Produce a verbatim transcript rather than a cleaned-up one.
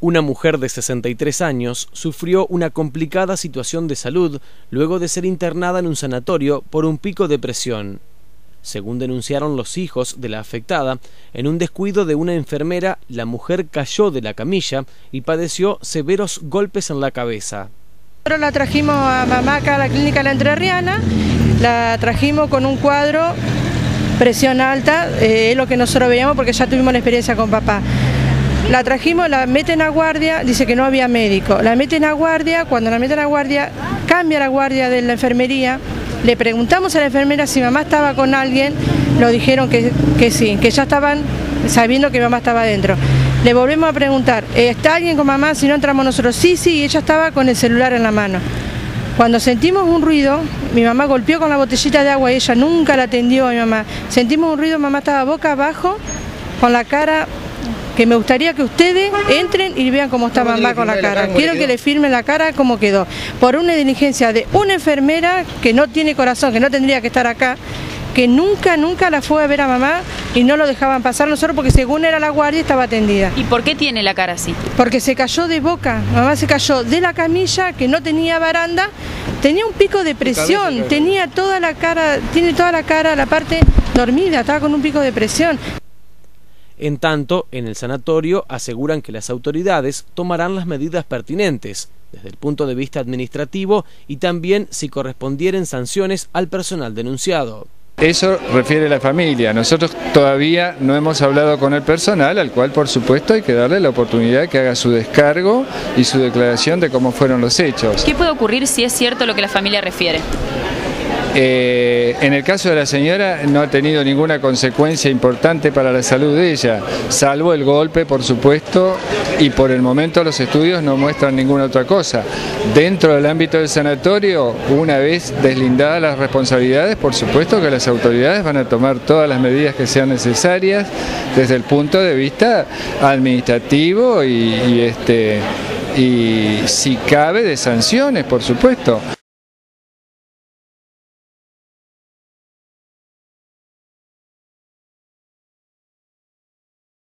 Una mujer de sesenta y tres años sufrió una complicada situación de salud luego de ser internada en un sanatorio por un pico de presión. Según denunciaron los hijos de la afectada, en un descuido de una enfermera, la mujer cayó de la camilla y padeció severos golpes en la cabeza. Nosotros la trajimos a mamá acá a la clínica La Entrerriana, la trajimos con un cuadro, presión alta, eh, es lo que nosotros veíamos porque ya tuvimos la experiencia con papá. La trajimos, la meten a guardia, dice que no había médico, la meten a guardia, cuando la meten a guardia, cambia la guardia de la enfermería, le preguntamos a la enfermera si mamá estaba con alguien, lo dijeron que, que sí, que ya estaban sabiendo que mamá estaba adentro. Le volvemos a preguntar, ¿está alguien con mamá? Si no entramos nosotros, sí, sí, y ella estaba con el celular en la mano. Cuando sentimos un ruido, mi mamá golpeó con la botellita de agua y ella nunca la atendió a mi mamá. Sentimos un ruido, mamá estaba boca abajo, con la cara, que me gustaría que ustedes entren y vean cómo está mamá con la cara. Quiero que le firmen la cara cómo quedó. Por una negligencia de una enfermera que no tiene corazón, que no tendría que estar acá, que nunca, nunca la fue a ver a mamá y no lo dejaban pasar nosotros porque según era la guardia estaba atendida. ¿Y por qué tiene la cara así? Porque se cayó de boca, mamá se cayó de la camilla que no tenía baranda, tenía un pico de presión, tenía toda la cara, tiene toda la cara, la parte dormida, estaba con un pico de presión. En tanto, en el sanatorio aseguran que las autoridades tomarán las medidas pertinentes, desde el punto de vista administrativo y también si correspondieren sanciones al personal denunciado. Eso refiere a la familia. Nosotros todavía no hemos hablado con el personal, al cual por supuesto hay que darle la oportunidad que haga su descargo y su declaración de cómo fueron los hechos. ¿Qué puede ocurrir si es cierto lo que la familia refiere? Eh, en el caso de la señora no ha tenido ninguna consecuencia importante para la salud de ella, salvo el golpe por supuesto, y por el momento los estudios no muestran ninguna otra cosa. Dentro del ámbito del sanatorio, una vez deslindadas las responsabilidades, por supuesto que las autoridades van a tomar todas las medidas que sean necesarias desde el punto de vista administrativo y, y, este, y si cabe de sanciones, por supuesto.